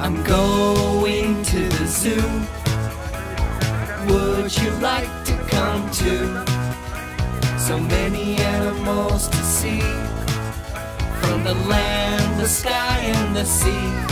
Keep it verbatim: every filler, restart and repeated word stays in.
I'm going to the zoo. Would you like to come too? So many animals to see, from the land, the sky, and the sea.